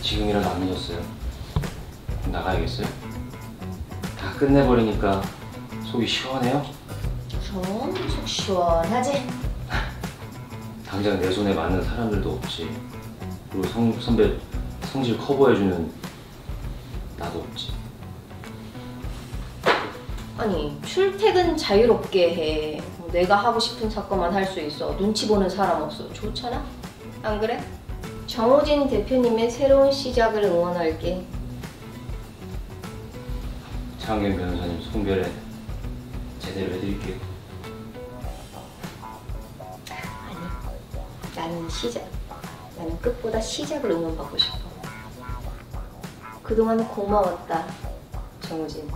지금이라도 안 늦었어요. 나가야겠어요? 다 끝내버리니까 속이 시원해요? 그럼 속 시원하지? 당장 내 손에 맞는 사람들도 없지. 그리고 선배 성질 커버해주는 나도 없지. 아니 출퇴근 자유롭게 해. 내가 하고 싶은 사건만 할 수 있어. 눈치 보는 사람 없어. 좋잖아? 안 그래? 정호진 대표님의 새로운 시작을 응원할게. 차은경 변호사님 송별회 제대로 해드릴게요. 아니, 나는 시작. 나는 끝보다 시작을 응원받고 싶어. 그동안 고마웠다, 정우진.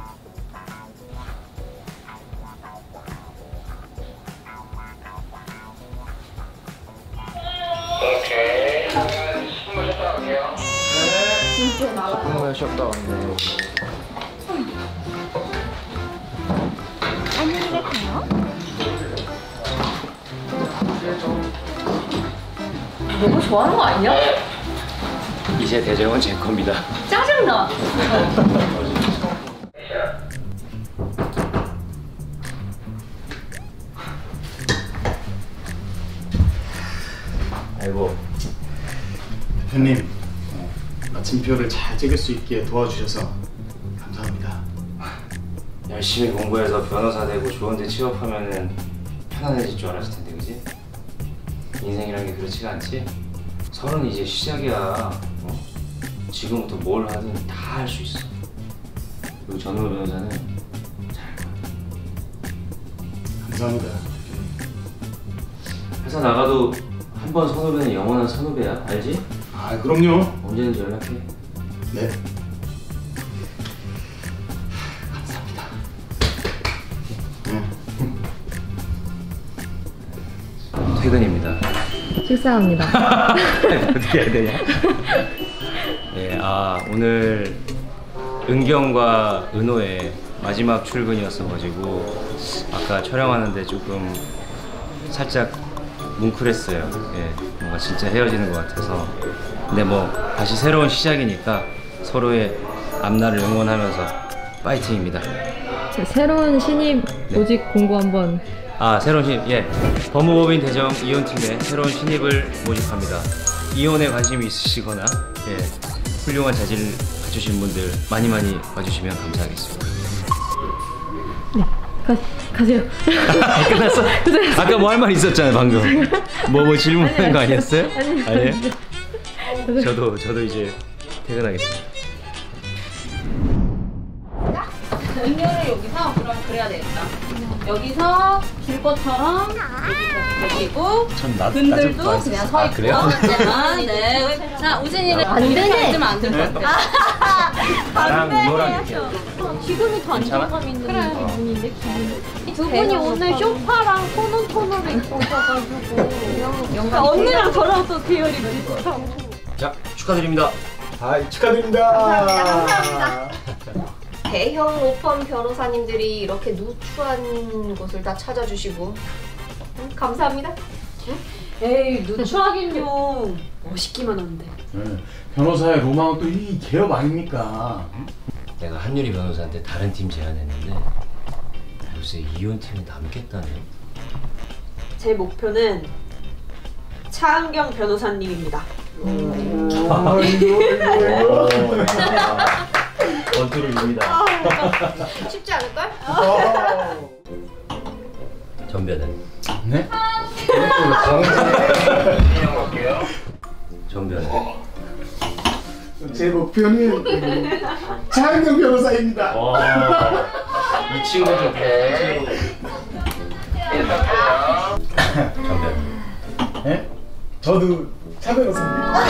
오케이. 한번 쉬었다 갈게요. 네. 진짜 나가요. 한번 쉬었다 왔네. 안녕히 가세요. 너무 좋아하는 거 아니야? 이제 대정은 제 겁니다. 짜증나. 아이고. 대표님, 마침표를 잘 찍을 수 있게 도와주셔서 감사합니다. 열심히 공부해서 변호사 되고 좋은 데 취업하면은 편안해질 줄 알았을 텐데, 그지? 인생이란 게 그렇지가 않지? 30 이제 시작이야. 어? 지금부터 뭘 하든 다 할 수 있어. 그리고 전우호 변호사는 잘할 거야. 감사합니다. 회사 나가도 한 번 선후배는 영원한 선후배야. 알지? 아, 그럼요. 언제든지 연락해. 네. 감사합니다. 퇴근입니다. 식사합니다. 어떻게 해야 되냐? 네, 오늘 은경과 은호의 마지막 출근이었어가지고 아까 촬영하는데 조금 살짝 뭉클했어요. 예, 뭔가 진짜 헤어지는 것 같아서. 근데 뭐 다시 새로운 시작이니까 서로의 앞날을 응원하면서 파이팅입니다. 새로운 신입 모집 공고 한번. 새로운 신입, 예, 법무법인 대정 이혼팀에 새로운 신입을 모집합니다. 이혼에 관심이 있으시거나 훌륭한 자질을 갖추신 분들 많이 와주시면 감사하겠습니다. 네, 가세요. 끝났어? 아까 뭐 할 말 있었잖아요, 방금. 뭐 질문하는 거 아니었어요? 아니에요? 저도 이제 퇴근하겠습니다. 인연을 여기서 그럼 그래야 되겠다. 여기서 줄 것처럼 여기고 근들도 그냥 서 있고. 그래요? 네. 자, 우진이는 안 되네. 앉으면 안 될 것 같아. 나랑 은호랑 이렇게. 기분이 더 안정감 있는 기분인데 기분이. 두 분이 오늘 쇼파랑 토너를 입고 오셔가지고 언니랑 저랑 또 계열이 비슷하고. 자, 축하드립니다. 축하드립니다. 감사합니다. 대형 로펌 변호사님들이 이렇게 누추한 곳을 다 찾아주시고 감사합니다. 에이, 누추하긴요. 멋있기만 한데. 변호사의 로망은 또 이 개업 아닙니까? 내가 한유리 변호사한테 다른 팀 제안했는데 요새 이혼팀에 남겠다네요. 제 목표는 차은경 변호사님입니다. 권투를입니다. 쉽지 않을걸? 전변은? 네? 전변은? 제 목표는 차은경 변호사입니다. 이 친구 좀 전변. 네? 저도 차 변호사입니다.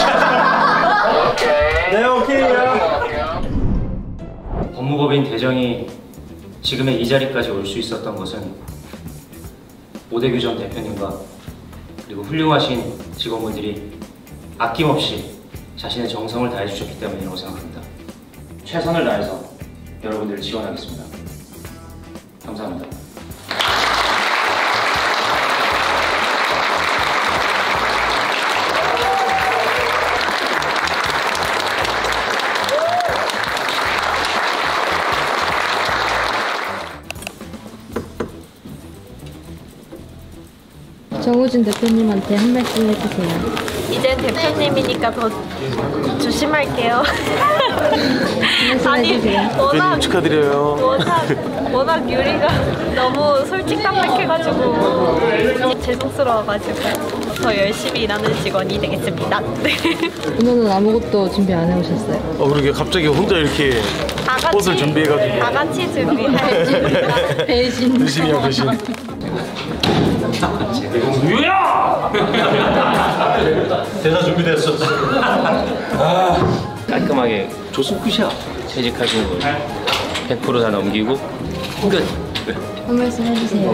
네, 오케이요. 법무법인 대정이 지금의 이 자리까지 올 수 있었던 것은 오대규 전 대표님과 그리고 훌륭하신 직원분들이 아낌없이 자신의 정성을 다해 주셨기 때문이라고 생각합니다. 최선을 다해서 여러분들을 지원하겠습니다. 감사합니다. 정우진 대표님한테 한 말씀 해주세요. 이젠 대표님이니까 더 조심할게요. 아니 워낙 축하드려요. 워낙 유리가 너무 솔직담백해가지고 죄송스러워가지고 더 열심히 일하는 직원이 되겠습니다. 네. 오늘은 아무것도 준비 안 해오셨어요? 그러게 갑자기 혼자 이렇게 옷을 준비해가지고 다 같이 준비할 배신. 배신이야 배신. 대사 준비됐어. 깔끔하게 줬으면 끝이야. 퇴직하시는 거 100% 다 넘기고 끝. 한 말씀 해주세요.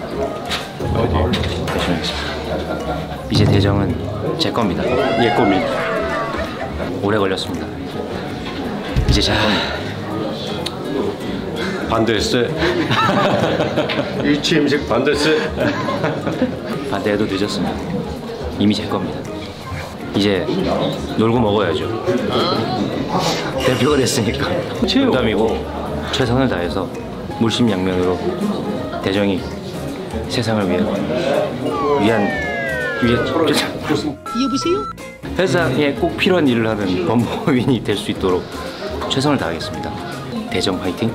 이제 대정은 제 겁니다. 예 겁니다. 오래 걸렸습니다. 이제 제 겁니다. 반대했어요. 일취임식 반대했어요. 반대해도 늦었습니다. 이미 제 겁니다. 이제 놀고 먹어야죠. 대표가 됐으니까 농담이고 최선을 다해서 물심양면으로 대정이 세상을 여보세요? 회사에 꼭 필요한 일을 하는 법무법인이 될 수 있도록 최선을 다하겠습니다. 대정 화이팅!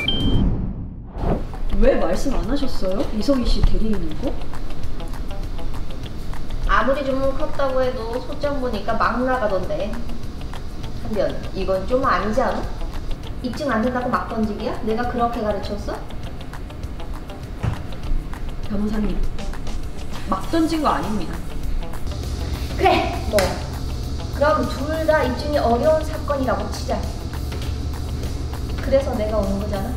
왜 말씀 안 하셨어요? 이성희 씨 대리인이고? 아무리 좀 컸다고 해도 소장 보니까 막 나가던데. 한변, 이건 좀 아니지 않아? 입증 안 된다고 막 던지기야? 내가 그렇게 가르쳤어? 변호사님, 막 던진 거 아닙니다. 그래, 뭐. 그럼 둘 다 입증이 어려운 사건이라고 치자. 그래서 내가 오는 거잖아.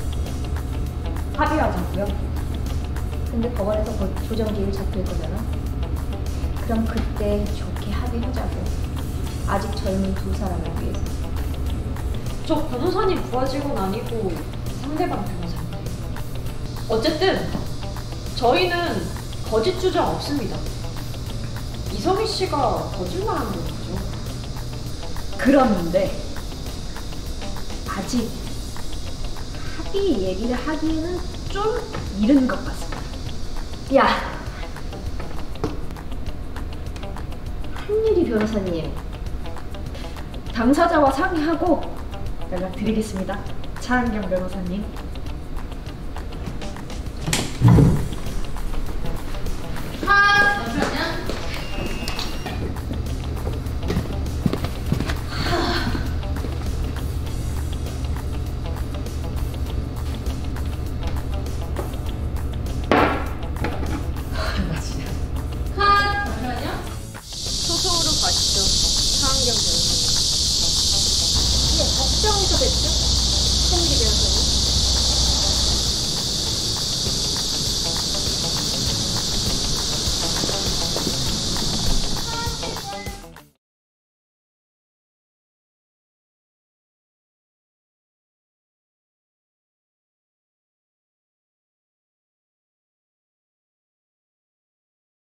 합의하자고요. 근데 법원에서 곧 조정기일 잡힐 거잖아. 그럼 그때 좋게 합의하자고. 아직 젊은 두 사람을 위해서. 저 변호사님 부하 직원 아니고 상대방 변호사님. 어쨌든 저희는 거짓 주장 없습니다. 이성희 씨가 거짓말한 거죠. 그런데 아직 합의 얘기를 하기에는 좀 이른 것 같습니다. 야! 한예리 변호사님. 당사자와 상의하고 연락드리겠습니다. 차은경 변호사님. 소송으로 가시죠. 차은경 변호사님. 걱정해서 됐죠? 생기면서.